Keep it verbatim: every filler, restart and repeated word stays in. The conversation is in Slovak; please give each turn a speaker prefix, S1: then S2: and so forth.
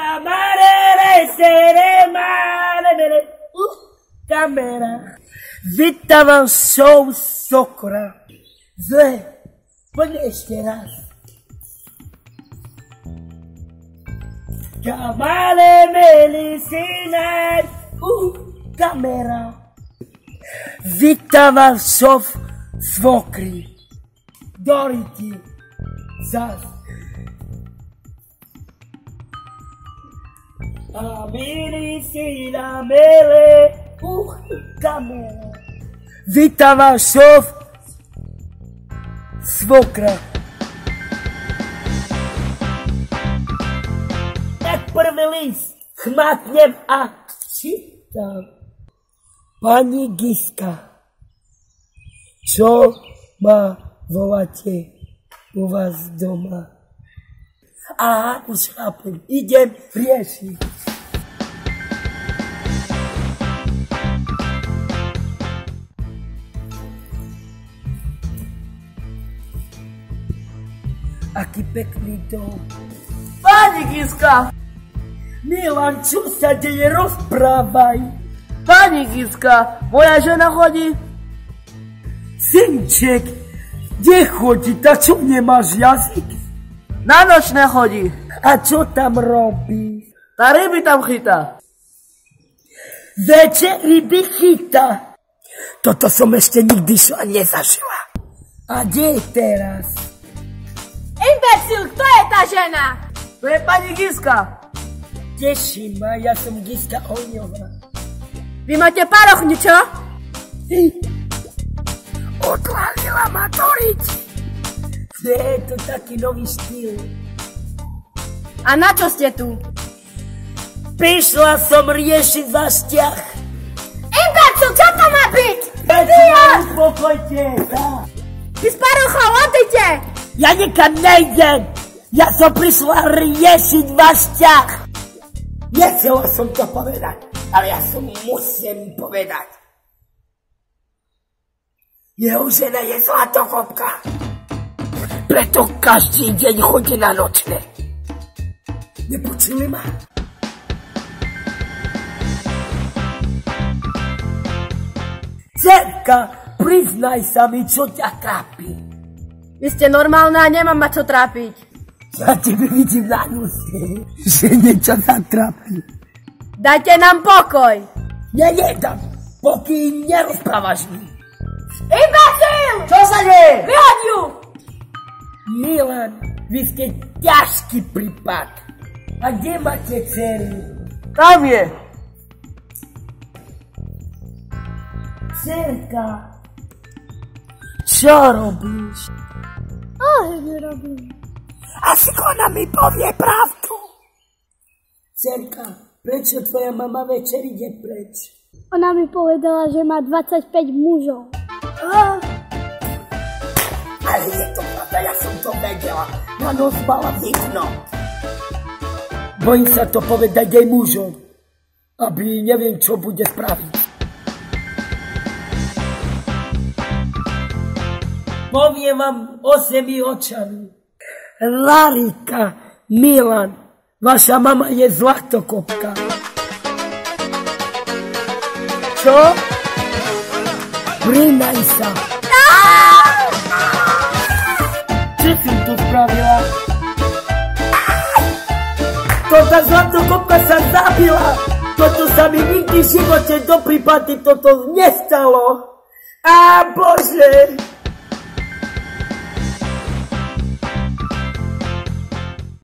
S1: Camarere, sere, mare, uh, camera. Vítám show sokra. Zle, poď ešte raz. Camare, medicina, uh, kamera. Vítám show svokry. Doriti, zas. A medicina, mele, uh, kamera. Vítám show svokra. Tak prvý list chmatnem a čítam. Pani Giska, čo ma voláte u vás doma? Aha, už chápem, idem riešiť. Aký pekný dom.
S2: Pani Giska!
S1: Milan, čo sa deje? Rozprávaj.
S2: Pani Giska, moja žena chodí.
S1: Synček, kde chodí? Ta čo nemáš jazyk?
S2: Na nočné chodí.
S1: A čo tam robí?
S2: Tá ryby tam chytá.
S1: Večer ryby chytá. Toto som ešte nikdy nezažila. A kde je teraz?
S3: Imbecil, kto je tá žena?
S2: To je pani Giska.
S1: Teší ma, ja som Giska Oňová.
S3: Vy máte paroch, ničo?
S1: Odvalila maturiti. Je to taký nový štýl.
S3: A na čo ste tu?
S1: Prišla som riešiť váš vzťah.
S3: Imbecil, čo to má byť?
S1: Idiot! Uspokojte sa.
S3: Vy s parochou odíďte.
S1: Ja nikam nejdem. Ja som prišla riešiť váš vzťah. Nechcela som to povedať, ale ja som musím povedať. Jeho žena je zlatokopka. Preto každý deň chodí na nočné. Nepočuli ma? Cerka, priznaj sa mi, čo ťa trápi.
S3: Vy ste normálna a nemám ma čo trápiť.
S1: Ja tebe vidím na nuse, že niečo ťa trápi.
S3: Dajte nám pokoj.
S1: Ja nedám, pokým nerozprávaš mi.
S3: Imbecil!
S2: Čo sa deje?
S3: Vyhoď ju!
S1: Milan, vy ste ťažký prípad. A kde máte dceru?
S2: Tam je.
S1: Cerka, čo robíš?
S3: Ale nerobím.
S1: Asi ona mi povie pravdu. Cerka, prečo tvoja mama večer ide preč?
S4: Ona mi povedala, že má dvadsaťpäť mužov.
S1: Ah. Ale je to pravda, ja som to vedela. Na nos mala vidno. Bojím sa to povedať aj mužom, aby neviem, čo bude spraviť. Poviem vám osemi očami. Larika, Milan, vaša mama je zlatokopka. Čo? Prinaj sa. Čo som tu spravila? Tota zlatokopka sa zabila. Toto sa mi nikdy v živote do prípady toto nestalo. Á, Bože.